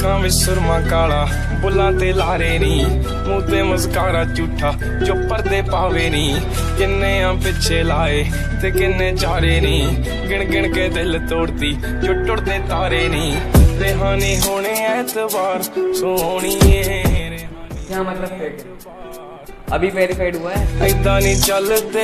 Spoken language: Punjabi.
ਅੱਖਾਂ ਵਿੱਚ ਸੁਰਮਾ ਕਾਲਾ ਬੁੱਲਾਂ ਤੇ ਲਾਰੇ ਨੀ ਮੂੰਹ ਤੇ ਮਸਕਾਰਾ ਝੂਠਾ ਜੋ ਪਰਦੇ ਪਾਵੇ ਨੀ ਕਿੰਨੇ ਆ ਪਿੱਛੇ ਲਾਏ ਤੇ ਕਿੰਨੇ ਚਾਰੇ ਨੀ ਗਿਣ ਗਿਣ ਕੇ ਦਿਲ ਤੋੜਦੀ ਜੋ ਟੁੱਟਦੇ ਤਾਰੇ ਨੀ रेहानी होने एतबार सोहणीए क्या मतलब फेक अभी वेरीफाइड हुआ है ऐदा नहीं चलते